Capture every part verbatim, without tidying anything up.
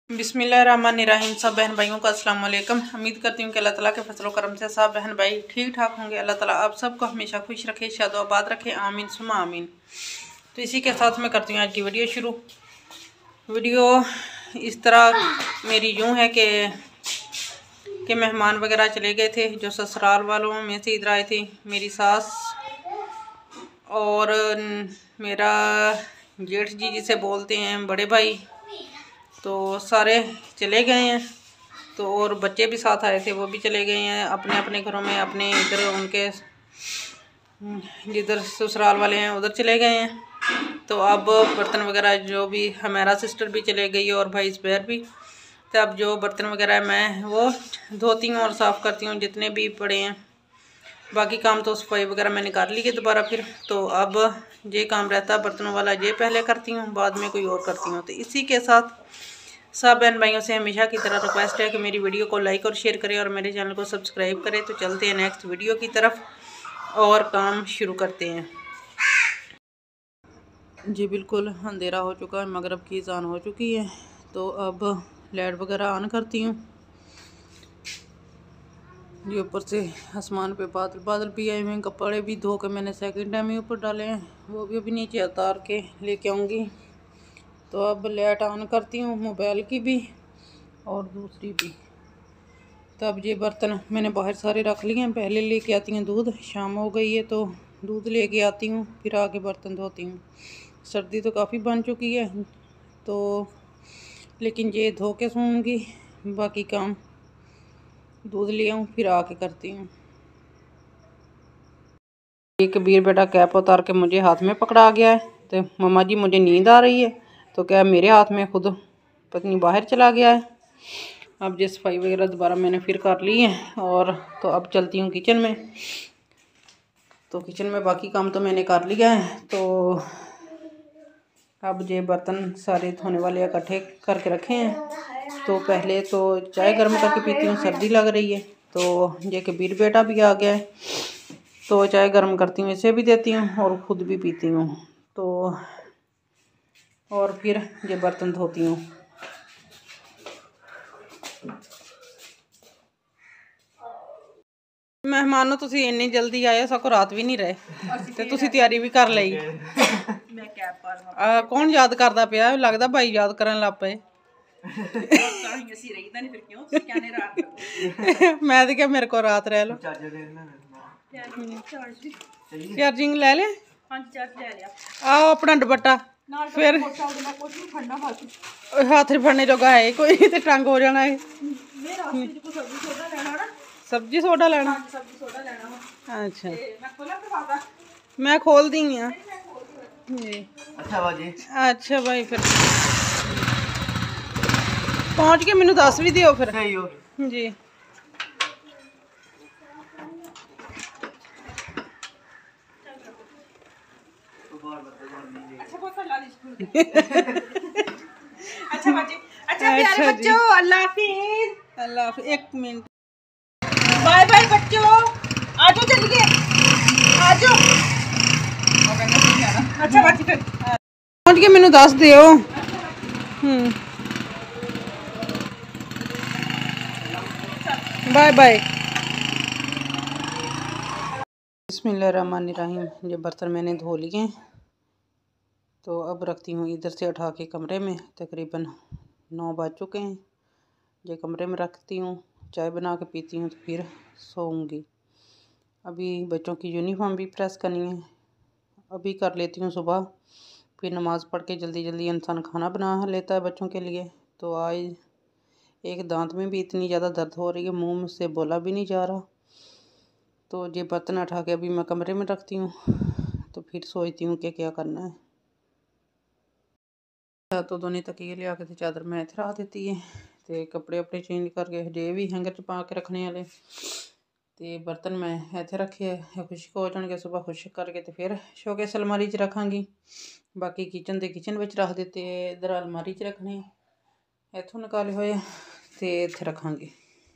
बिस्मिल्लाहिर्रहमानिर्रहीम। सब बहन भाइयों का अस्सलाम वालेकुम। उम्मीद करती हूँ कि अल्लाह ताला के फजल करम से सब बहन भाई ठीक ठाक होंगे। अल्लाह ताला आप सबको हमेशा खुश रखे, शादो आबाद रखे, आमीन सुमा आमीन। तो इसी के साथ मैं करती हूँ आज की वीडियो शुरू। वीडियो इस तरह मेरी यूँ है कि कि मेहमान वगैरह चले गए थे जो ससुराल वालों में से इधर आए थे। मेरी सास और मेरा जेठ जी जिसे बोलते हैं बड़े भाई, तो सारे चले गए हैं। तो और बच्चे भी साथ आए थे, वो भी चले गए हैं अपने अपने घरों में, अपने इधर उनके जिधर ससुराल वाले हैं उधर चले गए हैं। तो अब बर्तन वगैरह जो भी, हमारा सिस्टर भी चले गई और भाई बहर भी। तो अब जो बर्तन वगैरह मैं वो धोती हूँ और साफ़ करती हूँ जितने भी पड़े हैं। बाकी काम तो सफाई वगैरह मैंने कर ली है दोबारा फिर। तो अब ये काम रहता है बर्तनों वाला, ये पहले करती हूँ, बाद में कोई और करती हूँ। तो इसी के साथ सब बहन भाइयों से हमेशा की तरह रिक्वेस्ट है कि मेरी वीडियो को लाइक और शेयर करें और मेरे चैनल को सब्सक्राइब करें। तो चलते हैं नेक्स्ट वीडियो की तरफ और काम शुरू करते हैं। जी बिल्कुल अंधेरा हो चुका है, मगरिब की अज़ान हो चुकी है। तो अब लाइट वगैरह ऑन करती हूँ। ये ऊपर से आसमान पे बादल बादल भी आए हुए हैं। कपड़े भी धो के मैंने सेकंड टाइम ही ऊपर डाले हैं, वो भी अभी नीचे उतार के लेके आऊँगी। तो अब लाइट ऑन करती हूँ, मोबाइल की भी और दूसरी भी। तब ये बर्तन मैंने बाहर सारे रख लिए हैं। पहले लेके आती हूँ दूध, शाम हो गई है तो दूध लेके आती हूँ, फिर आके बर्तन धोती हूँ। सर्दी तो काफ़ी बन चुकी है, तो लेकिन ये धो के सोऊंगी, बाकी काम दूध ले आऊँ फिर आके करती हूँ। ये कबीर बेटा कैप उतार के मुझे हाथ में पकड़ा गया है। तो मम्मा जी मुझे नींद आ रही है, तो क्या मेरे हाथ में खुद पत्नी बाहर चला गया है। अब ये सफाई वगैरह दोबारा मैंने फिर कर ली है और तो अब चलती हूँ किचन में। तो किचन में बाकी काम तो मैंने कर लिया है। तो अब ये बर्तन सारे धोने वाले इकट्ठे करके रखे हैं। तो पहले तो चाय गर्म करके पीती हूँ, सर्दी लग रही है। तो ये कबीर बेटा भी आ गया है, तो चाय गर्म करती हूँ, इसे भी देती हूँ और ख़ुद भी पीती हूँ। तो और फिर ये बर्तन धोती हूँ। मेहमानों तुसी इन्नी जल्दी आए, सको रात भी नहीं रहे ते तुसी तैयारी भी कर लई। कौन याद करदा पिया? लगदा भाई याद करन लग पे। मैं तो क्या मेरे को रात रह लो। चार्जिंग ले ले, आओ अपना दुपट्टा फिर हाथ फड़ने जोगा है कोई, तो टंग हो जाना है। सब्जी सोडा लेना? अच्छा मैं खोल दी हूँ। अच्छा भाई, अच्छा भाई फिर पहुँच के मैनू दस भी दियो फिर जी। अच्छा बाजी, अच्छा प्यारे बच्चों, अल्लाह हाफिज। अल्लाह हाफिज। एक मिनट, बाय बाय बच्चों, आजो चलिए आजो। अच्छा बाजी फिर पहुंच के मैनू दस दियो। Hmm bye bye. बिस्मिल्लाहिर्रहमानिर्रहीम। ये बर्तन मैंने धो लिए हैं, तो अब रखती हूँ इधर से उठा के कमरे में। तकरीबन नौ बज चुके हैं। ये कमरे में रखती हूँ, चाय बना के पीती हूँ, तो फिर सोऊंगी। अभी बच्चों की यूनिफॉर्म भी प्रेस करनी है, अभी कर लेती हूँ सुबह। फिर नमाज़ पढ़ के जल्दी जल्दी इंसान खाना बना लेता है बच्चों के लिए। तो आज एक दांत में भी इतनी ज़्यादा दर्द हो रही है, मुँह में से बोला भी नहीं जा रहा। तो ये बर्तन उठा के अभी मैं कमरे में रखती हूँ, तो फिर सोचती हूँ कि क्या करना है। तो दोनों तकिए लिया के चादर मैं इत्थे रख देती है, तो कपड़े अपने चेंज करके जे भी हैंगर च पा के रखने वाले। तो बर्तन मैं इत्थे रखे खुश्क हो जाएंगे, सुबह खुश्क करके तो फिर शोकेस अलमारी च रखांगी। बाकी किचन के किचन में रख देते, इधर अलमारी च रखने, इत्थों निकाले हुए तो इत्थे रखांगी।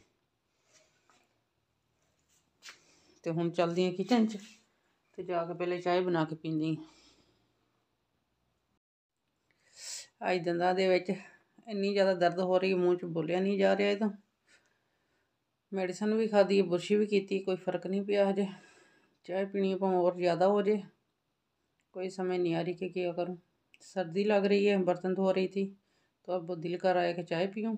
तो हुण चलदी हैं किचन च, तो जाके पहले चाय बना के पींदी। अज दंदां दे विच इन्नी ज़्यादा दर्द हो रही है, मूँह च बोलिया नहीं जा रहा है। तो मेडिसिन भी खाधी है, बुरशी भी की, कोई फ़र्क नहीं पिया हजे। चाय पीनी भावें और ज़्यादा हो जाए, कोई समझ नहीं आ रही कि क्या करूँ। सर्दी लग रही है, बर्तन धो रही थी तो अब दिल कर आया कि चाय पीऊँ।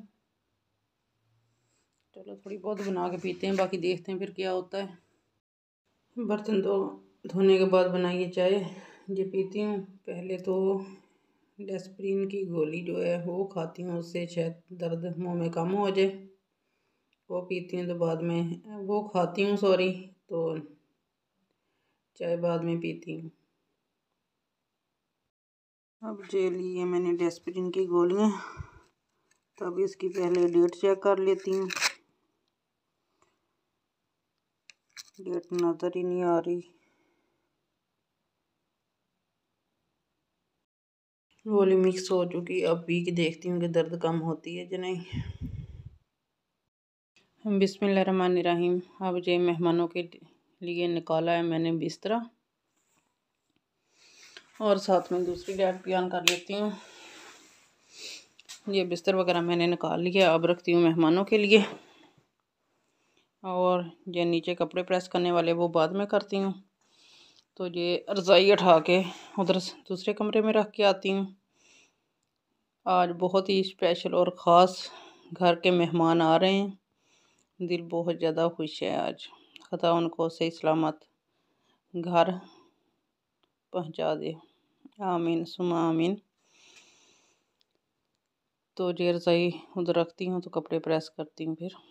चलो थोड़ी बहुत बना के पीते हैं, बाकी देखते हैं फिर क्या होता है। बर्तन धो धोने के बाद बनाइए चाय, ये पीती हूँ। पहले तो डेस्परीन की गोली जो है वो खाती हूँ, उससे शायद दर्द मुंह में कम हो जाए। वो पीती हूँ तो बाद में वो खाती हूँ सॉरी तो चाय बाद में पीती हूँ। अब जे ली है मैंने डेस्परीन की गोलियाँ, तब इसकी पहले डेट चेक कर लेती हूँ। डेट नज़र ही नहीं आ रही। गोली मिक्स हो चुकी, अब पी के देखती हूँ कि दर्द कम होती है कि नहीं। बिस्मिल्लाहिर्रहमानिर्रहीम। अब ये मेहमानों के लिए निकाला है मैंने बिस्तरा, और साथ में दूसरी डेट बयान कर लेती हूँ। ये बिस्तर वगैरह मैंने निकाल लिया, अब रखती हूँ मेहमानों के लिए। और ये नीचे कपड़े प्रेस करने वाले वो बाद में करती हूँ। तो ये रज़ाई उठा के उधर दूसरे कमरे में रख के आती हूँ। आज बहुत ही स्पेशल और ख़ास घर के मेहमान आ रहे हैं, दिल बहुत ज़्यादा खुश है आज। खुदा उनको सही सलामत घर पहुंचा दे, आमीन सुमा आमीन। तो ये रज़ाई उधर रखती हूँ तो कपड़े प्रेस करती हूँ। फिर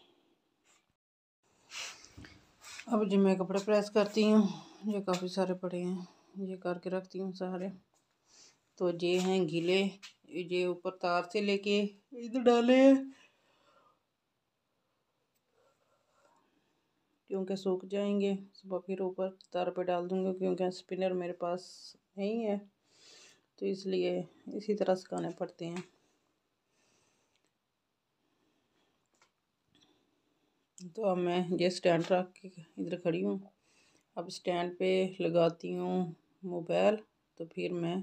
अब जी मैं कपड़े प्रेस करती हूँ, ये काफ़ी सारे पड़े हैं, ये करके रखती हूँ सारे। तो ये हैं गीले, ये ऊपर तार से लेके इधर डाले हैं क्योंकि सूख जाएंगे। सुबह फिर ऊपर तार पे डाल दूँगी क्योंकि स्पिनर मेरे पास नहीं है, तो इसलिए इसी तरह सुखाने पड़ते हैं। तो अब मैं ये स्टैंड रख के इधर खड़ी हूँ। अब स्टैंड पे लगाती हूँ मोबाइल, तो फिर मैं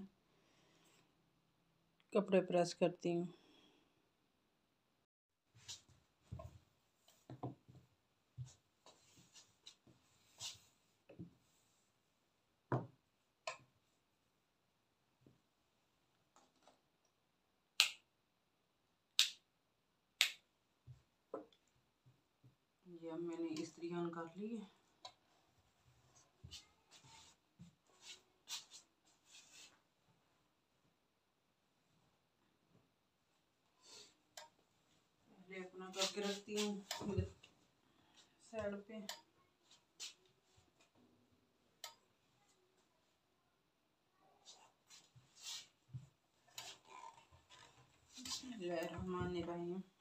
कपड़े प्रेस करती हूँ। ये अब मैंने इस्त्री ऑन कर ली है। पहले अपना करके रखती हूँ साइड पे। बिस्मिल्लाहिर्रहमानिर्रहीम।